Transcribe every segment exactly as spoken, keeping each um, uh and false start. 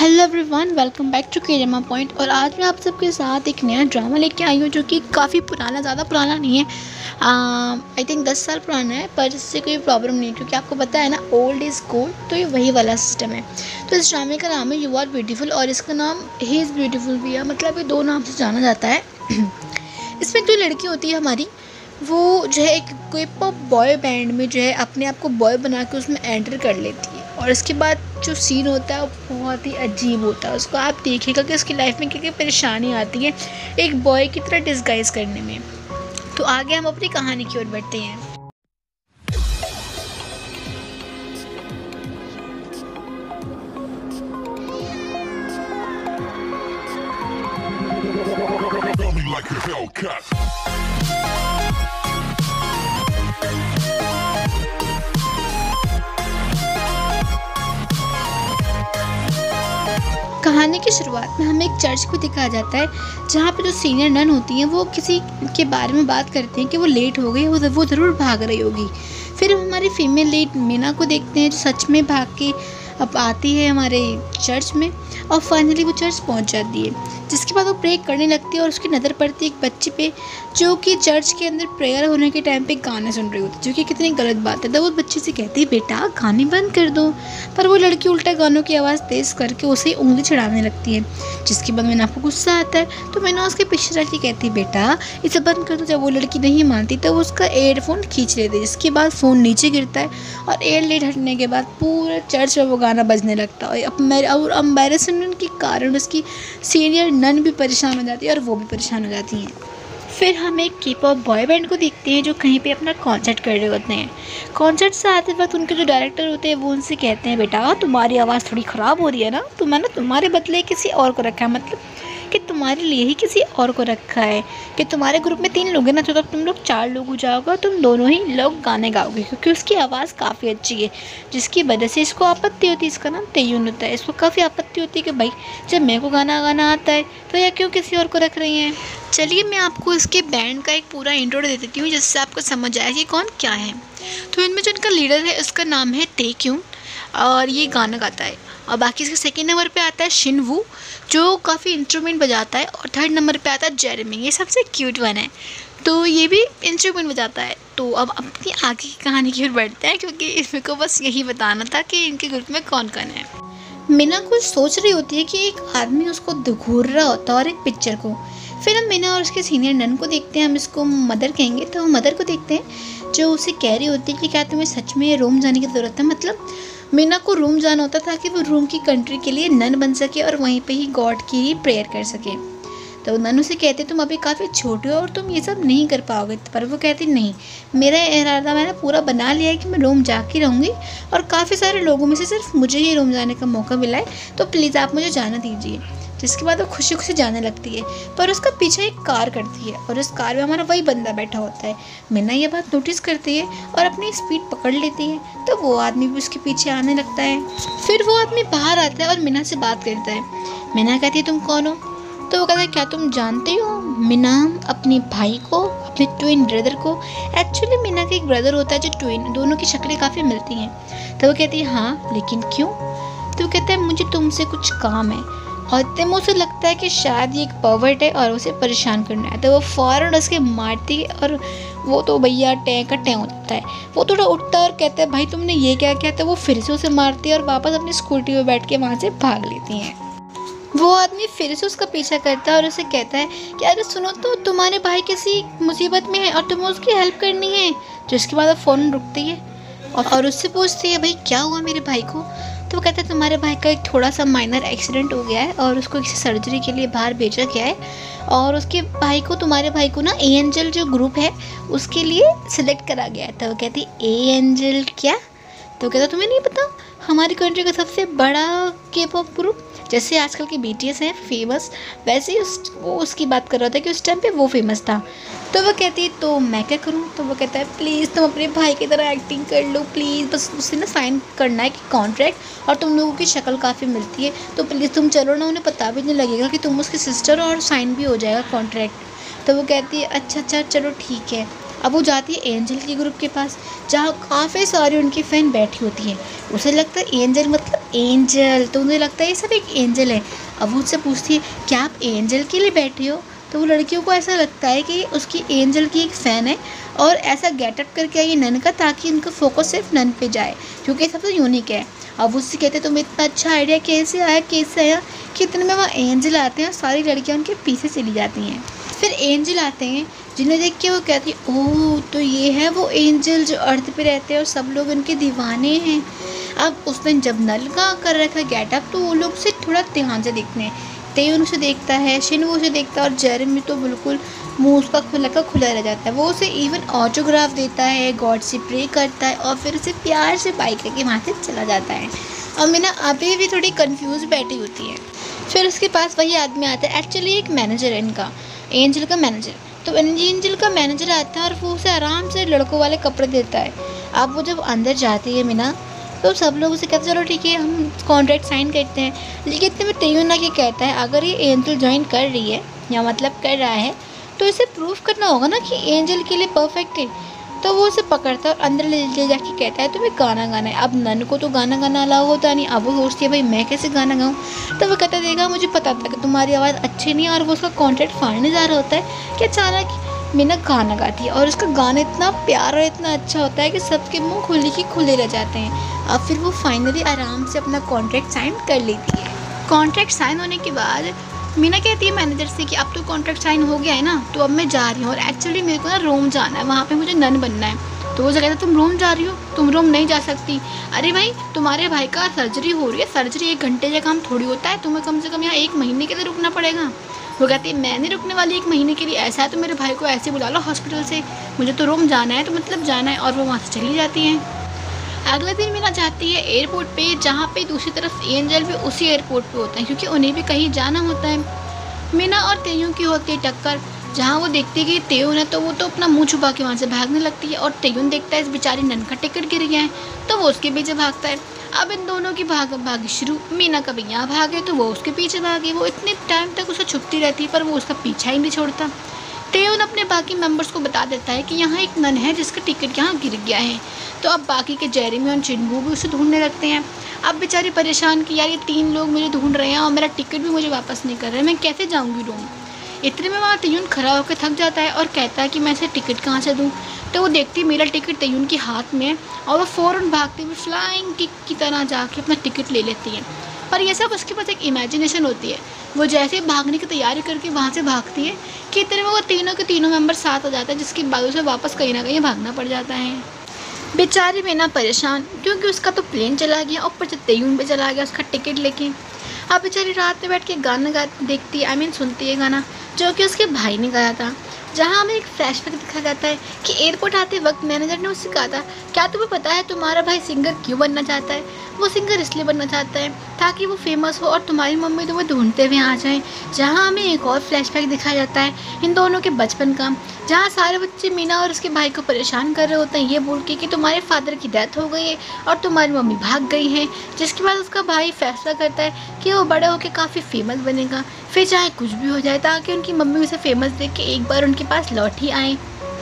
Hello everyone, welcome back to K drama point. और आज मैं आप सबके साथ एक नया ड्रामा लेके आई हूँ जो कि काफ़ी पुराना, ज़्यादा पुराना नहीं है, आई थिंक दस साल पुराना है, पर इससे कोई प्रॉब्लम नहीं क्योंकि आपको पता है ना, ओल्ड इज़ गोल्ड, तो ये वही वाला सिस्टम है। तो इस ड्रामे का नाम है यू आर ब्यूटीफुल और इसका नाम ही इज़ ब्यूटीफुल भी है, मतलब ये दो नाम से जाना जाता है। इसमें जो लड़की होती है हमारी, वो जो है एक कोई पॉप बॉय बैंड में जो है अपने आप को बॉय बना के उसमें एंटर कर लेती है। और इसके बाद जो सीन होता है वो बहुत ही अजीब होता है। उसको आप देखिएगा कि उसकी लाइफ में क्या क्या परेशानी आती है एक बॉय की तरह डिस्गाइज करने में। तो आगे हम अपनी कहानी की ओर बढ़ते हैं। कहानी की शुरुआत में हमें एक चर्च को दिखाया जाता है जहाँ पे जो सीनियर नन होती हैं वो किसी के बारे में बात करते हैं कि वो लेट हो गई, वो वो ज़रूर भाग रही होगी। फिर हम हमारी फीमेल लीड मीना को देखते हैं जो सच में भाग के अब आती है हमारे चर्च में और फाइनली वो चर्च पहुंच जाती है, जिसके बाद वो प्रे करने लगती है और उसकी नज़र पड़ती है एक बच्ची पे जो कि चर्च के अंदर प्रेयर होने के टाइम पे गाने सुन रही होती है, जो कि कितनी गलत बात है। तो वो बच्ची से कहती है बेटा गाने बंद कर दो, पर वो लड़की उल्टा गानों की आवाज़ तेज़ करके उसे उंगली चढ़ाने लगती है, जिसके बाद मैंने आपको गुस्सा आता है। तो मैंने उसके पीछे रख के कहती है बेटा इसे बंद कर दो। जब वो लड़की नहीं मानती तो वो उसका एयरफोन खींच लेती है, जिसके बाद फ़ोन नीचे गिरता है और एयर लेट हटने के बाद पूरे चर्च में वो गाना बजने लगता है। और एम्बैरेसमेंट के कारण उसकी सीनियर नन भी परेशान हो जाती है और वो भी परेशान हो जाती हैं। फिर हम एक की पॉप बॉय बैंड को देखते हैं जो कहीं पे अपना कॉन्सर्ट कर रहे होते हैं। कॉन्सर्ट से आते वक्त उनके जो डायरेक्टर होते हैं वो उनसे कहते हैं बेटा तुम्हारी आवाज़ थोड़ी ख़राब हो रही है ना, तो मैंने तुम्हारे बदले किसी और को रखा है, मतलब कि तुम्हारे लिए ही किसी और को रखा है कि तुम्हारे ग्रुप में तीन लोग हैं ना, तो तब तुम लोग चार लोग हो जाओगे, तुम दोनों ही लोग गाने गाओगे क्योंकि उसकी आवाज़ काफ़ी अच्छी है, जिसकी वजह से इसको आपत्ति होती है। इसका नाम तेयुन होता है। इसको काफ़ी आपत्ति होती है कि भाई जब मेरे को गाना गाना आता है तो यह क्यों किसी और को रख रही हैं। चलिए मैं आपको इसके बैंड का एक पूरा इंट्रो दे देती हूँ जिससे आपको समझ आए कि कौन क्या है। तो इनमें जो इनका लीडर है उसका नाम है तेक्यून और ये गाना गाता है। और बाकी इसके सेकेंड नंबर पे आता है शिनवू जो काफ़ी इंस्ट्रूमेंट बजाता है। और थर्ड नंबर पे आता है जेरेमी, ये सबसे क्यूट वन है, तो ये भी इंस्ट्रूमेंट बजाता है। तो अब अपनी आगे की कहानी की ओर बढ़ते हैं क्योंकि इसमें को बस यही बताना था कि इनके ग्रुप में कौन कौन है। मीना कुछ सोच रही होती है कि एक आदमी उसको घूर रहा होता है और एक पिक्चर को। फिर हम मीना और उसके सीनियर नन को देखते हैं, हम इसको मदर कहेंगे, तो हम मदर को देखते हैं जो उसे कह रही होती है कि क्या तुम्हें सच में रोम जाने की ज़रूरत है। मतलब मीना को रोम जाना होता था कि वो रोम की कंट्री के लिए नन बन सके और वहीं पे ही गॉड की ही प्रेयर कर सके। तो नन उसे कहते तुम अभी काफ़ी छोटे हो और तुम ये सब नहीं कर पाओगे, पर वो कहती नहीं, मेरा इरादा मैंने पूरा बना लिया है कि मैं रोम जाके रहूँगी और काफ़ी सारे लोगों में से सिर्फ मुझे ही रोम जाने का मौका मिला है, तो प्लीज़ आप मुझे जाना दीजिए। जिसके बाद वो खुशी खुशी जाने लगती है, पर उसका पीछे एक कार करती है और उस कार में हमारा वही बंदा बैठा होता है। मीना ये बात नोटिस करती है और अपनी स्पीड पकड़ लेती है, तो वो आदमी भी उसके पीछे आने लगता है। फिर वो आदमी बाहर आता है और मीना से बात करता है। मीना कहती है तुम कौन हो? तो वो कहता है क्या तुम जानते हो मीना अपने भाई को, अपने ट्विन ब्रदर को? एक्चुअली मीना का एक ब्रदर होता है जो ट्विन, दोनों की शक्लें काफ़ी मिलती हैं। तो वो कहती है हाँ, लेकिन क्यों? तो वो कहता है मुझे तुमसे कुछ काम है। और इतने में उसे लगता है कि शायद ये एक पर्वर्ट है और उसे परेशान करना है, तो वो फ़ौरन उसके मारती है और वो तो भैया टैं का टैं होता है। वो थोड़ा उठता है और कहता है भाई तुमने ये क्या किया? तो वो फिर से उसे मारती है और वापस अपनी स्कूटी पे बैठ के वहाँ से भाग लेती हैं। वो आदमी फिर से उसका पीछा करता है और उसे कहता है कि अरे सुनो तो तुम्हारे भाई किसी मुसीबत में है और तुम्हें उसकी हेल्प करनी है। जिसके बाद वो फ़ौरन रुकती है और उससे पूछती है भाई क्या हुआ मेरे भाई को? तो वो कहता है तुम्हारे भाई का एक थोड़ा सा माइनर एक्सीडेंट हो गया है और उसको किसी सर्जरी के लिए बाहर भेजा गया है और उसके भाई को, तुम्हारे भाई को ना ए एंजल जो ग्रुप है उसके लिए सिलेक्ट करा गया है। तो वो कहती है ए एंजल क्या? तो कहता तुम्हें नहीं पता, हमारी कंट्री का सबसे बड़ा के पॉप ग्रुप, जैसे आजकल के बी टी एस है फेमस, वैसे ही उस वो उसकी बात कर रहा था कि उस टाइम पे वो फेमस था। तो वो कहती है तो मैं क्या करूँ? तो वो कहता है प्लीज़ तुम अपने भाई की तरह एक्टिंग कर लो प्लीज़, बस उससे ना साइन करना है कि कॉन्ट्रैक्ट, और तुम लोगों की शक्ल काफ़ी मिलती है तो प्लीज़ तुम चलो ना, उन्हें पता भी नहीं लगेगा कि तुम उसकी सिस्टर, और साइन भी हो जाएगा कॉन्ट्रैक्ट। तो वो कहती है अच्छा अच्छा चलो ठीक है। अब वो जाती है एंजल के ग्रुप के पास, जहाँ काफ़ी सारी उनकी फ़ैन बैठी होती हैं। उसे लगता है एंजल मतलब एंजल, तो उन्हें लगता है ये सब एक एंजल है। अब वो उससे पूछती है क्या आप एंजल के लिए बैठे हो? तो वो लड़कियों को ऐसा लगता है कि उसकी एंजल की एक फ़ैन है और ऐसा गेटअप करके आई है नन का, ताकि उनका फोकस सिर्फ नन पे जाए, क्योंकि सबसे यूनिक है। अब उससे कहते हैं तुम्हें इतना अच्छा आइडिया कैसे आया कैसे आया कि इतने में वहाँ एंजल आते हैं और सारी लड़कियाँ उनके पीछे चली जाती हैं। फिर एंजल आते हैं जिन्हें देख के वो कहती है ओह तो ये है वो एंजल जो अर्थ पे रहते हैं और सब लोग उनके दीवाने हैं। अब उस दिन जब नल का कर रखा गेटअप तो वो लोग से थोड़ा ध्यान से देखते हैं। तेयुन उसे देखता है, शिनवू उसे देखता है और जेरेमी तो बिल्कुल मुंह उसका खुला का खुला रह जाता है। वो उसे इवन ऑटोग्राफ देता है, गॉड से प्रे करता है और फिर उसे प्यार से बाइक करके वहाँ से चला जाता है। और मीना अभी भी थोड़ी कंफ्यूज बैठी होती है। फिर उसके पास वही आदमी आता है, एक्चुअली एक मैनेजर है इनका, एंजल का मैनेजर। तो एंजल का मैनेजर आता है और वो उसे आराम से लड़कों वाले कपड़े देता है। अब वो जब अंदर जाती है मीना तो सब लोग उसे कहते हैं चलो ठीक है हम कॉन्ट्रैक्ट साइन करते हैं। लेकिन इतने में तेयुन आके कहता है अगर ये एंजल ज्वाइन कर रही है या मतलब कर रहा है तो इसे प्रूफ करना होगा ना कि एंजल के लिए परफेक्ट है। तो वो उसे पकड़ता है और अंदर ले ले जाके कहता है तुम्हें गाना गाना है। अब नन को तो गाना गाना अलाउ होता नहीं। अब वो सोचती है भाई मैं कैसे गाना गाऊँ। तो वो कहता देगा मुझे पता था कि तुम्हारी आवाज़ अच्छी नहीं है, और वो उसका कॉन्ट्रैक्ट फाड़ने जा रहा होता है कि अचानक मीना गाना गाती है और उसका गाना इतना प्यारा और इतना अच्छा होता है कि सबके मुंह खुले की खुले रह जाते हैं। अब फिर वो फाइनली आराम से अपना कॉन्ट्रैक्ट साइन कर लेती है। कॉन्ट्रैक्ट साइन होने के बाद मीना कहती है मैनेजर से कि अब तो कॉन्ट्रैक्ट साइन हो गया है ना, तो अब मैं जा रही हूँ और एक्चुअली मेरे को ना रोम जाना है, वहाँ पे मुझे नन बनना है। तो वो कहता तुम रोम जा रही हो, तुम रोम नहीं जा सकती। अरे भाई तुम्हारे भाई का सर्जरी हो रही है, सर्जरी एक घंटे का काम थोड़ी होता है, तुम्हें कम से कम यहाँ एक महीने के लिए रुकना पड़ेगा। वो कहती है मैं नहीं रुकने वाली एक महीने के लिए, ऐसा है तो मेरे भाई को ऐसे बुला लो हॉस्पिटल से, मुझे तो रोम जाना है तो मतलब जाना है। और वो वहाँ से चली जाती हैं। अगले दिन मीना जाती है एयरपोर्ट पे, जहाँ पे दूसरी तरफ एंजल भी उसी एयरपोर्ट पे होते हैं क्योंकि उन्हें भी कहीं जाना होता है। मीना और तेयुन की होती है टक्कर, जहाँ वो देखती है कि तेयुन है तो वो तो अपना मुंह छुपा के वहाँ से भागने लगती है और तेयुन देखता है इस बेचारी नन का टिकट गिर गया है तो वो उसके पीछे भागता है। अब इन दोनों की भाग भागी शुरू। मीना कभी यहाँ भागे तो वो उसके पीछे भागे। वो इतने टाइम तक उसे छुपती रहती है पर वो उसका पीछा ही नहीं छोड़ता। तेयुन अपने बाकी मेंबर्स को बता देता है कि यहाँ एक नन है जिसका टिकट यहाँ गिर गया है। तो अब बाकी के जेरेमी और चिनवू भी उसे ढूंढने लगते हैं। अब बेचारी परेशान कि यार ये तीन लोग मुझे ढूंढ रहे हैं और मेरा टिकट भी मुझे वापस नहीं कर रहे, मैं कैसे जाऊँगी रोम। इतने में वहाँ तेयुन खड़ा होकर थक जाता है और कहता है कि मैं इसे टिकट कहाँ से दूँ। तो वो देखती है मेरा टिकट तेयुन के हाथ में है और वो फ़ौरन भागते हुए फ्लाइंग किक की तरह जाके अपना टिकट ले लेती है। पर यह सब उसके पास एक इमेजिनेशन होती है। वो जैसे भागने की तैयारी करके वहाँ से भागती है कि इतने में वो तीनों के तीनों मेंबर साथ हो जाते हैं, जिसकी बाजू से वापस कहीं ना कहीं भागना पड़ जाता है। बेचारी मीना परेशान क्योंकि उसका तो प्लेन चला गया, ऊपर से तेयुन पे चला गया उसका टिकट लेके। अब बेचारी रात में बैठ के गाना गा देखती है, आई मीन सुनती है गाना जो कि उसके भाई ने गाया था, जहाँ हमें एक फ्लैशबैक दिखा जाता है कि एयरपोर्ट आते वक्त मैनेजर ने उससे कहा था क्या तुम्हें पता है तुम्हारा भाई सिंगर क्यों बनना चाहता है। वो सिंगर इसलिए बनना चाहता है ताकि वो फेमस हो और तुम्हारी मम्मी तुम्हें ढूंढते हुए आ जाए। जहाँ हमें एक और फ्लैशबैक दिखाया जाता है इन दोनों के बचपन का, जहाँ सारे बच्चे मीना और उसके भाई को परेशान कर रहे होते हैं ये बोल के कि तुम्हारे फादर की डेथ हो गई है और तुम्हारी मम्मी भाग गई है। जिसके बाद उसका भाई फैसला करता है कि वो बड़े होकर काफ़ी फेमस बनेगा, फिर चाहे कुछ भी हो जाए, ताकि उनकी मम्मी उसे फेमस देख के एक बार उनके पास लौट ही आए।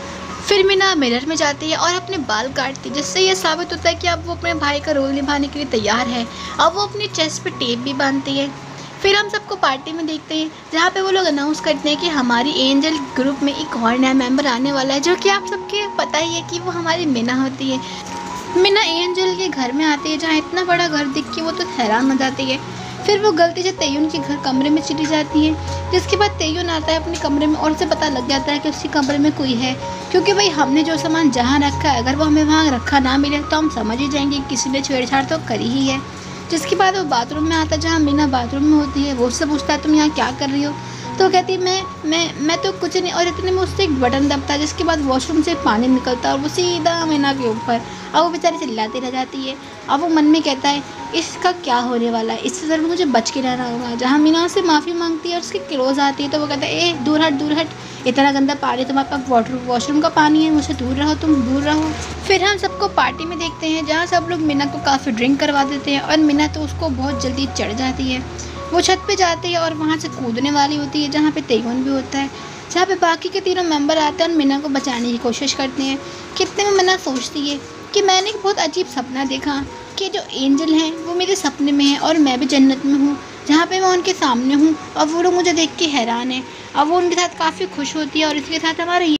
फिर मीना मिरर में जाती है और अपने बाल काटती है, जिससे ये साबित होता है कि अब वो अपने भाई का रोल निभाने के लिए तैयार है। अब वो अपनी चेस्ट पे टेप भी बांधती है। फिर हम सबको पार्टी में देखते हैं जहाँ पे वो लोग अनाउंस करते हैं कि हमारी एंजल ग्रुप में एक और नया मेंबर आने वाला है, जो कि आप सबके पता ही है कि वो हमारी मीना होती है। मीना एंजल के घर में आती है जहाँ इतना बड़ा घर दिख के वो तो हैरान हो जाती है। फिर वो गलती से तेयुन के घर कमरे में चली जाती है, जिसके बाद तेयुन आता है अपने कमरे में और उसे पता लग जाता है कि उसके कमरे में कोई है, क्योंकि भाई हमने जो सामान जहाँ रखा है अगर वो हमें वहाँ रखा ना मिले तो हम समझ ही जाएंगे किसी ने छेड़छाड़ तो करी ही है। जिसके बाद वो बाथरूम में आता है जहाँ मीना बाथरूम में होती है। वो उससे पूछता है तुम यहाँ क्या कर रही हो, तो कहती है मैं मैं मैं तो कुछ नहीं। और इतने में उससे एक बटन दबता है जिसके बाद वॉशरूम से पानी निकलता है और वो सीधा मीना के ऊपर। अब वो बेचारी चिल्लाती रह जाती है। अब वो मन में कहता है इसका क्या होने वाला है, इससे ज़रूर मुझे बच के रहना होगा। जहाँ मीना उससे माफ़ी मांगती है और उसके क्लोज आती है तो वो कहता है ए दूर हट दूर हट, इतना गंदा पानी तुम्हारे पास वाटर वॉशरूम का पानी है, मुझसे दूर रहो, तुम दूर रहो। फिर हम सबको पार्टी में देखते हैं जहाँ सब लोग मीना को काफ़ी ड्रिंक करवा देते हैं और मीना तो उसको बहुत जल्दी चढ़ जाती है। वो छत पे जाती है और वहाँ से कूदने वाली होती है जहाँ पे तेयुन भी होता है। जहाँ पे बाकी के तीनों मेंबर आते हैं और मीना को बचाने की कोशिश करते हैं। कितने में मीना सोचती है कि मैंने एक बहुत अजीब सपना देखा कि जो एंजल हैं वो मेरे सपने में हैं और मैं भी जन्नत में हूँ, जहाँ पे मैं उनके सामने हूँ और वो लोग मुझे देख के हैरान हैं। अब वो उनके साथ काफ़ी खुश होती है और इसके साथ हमारा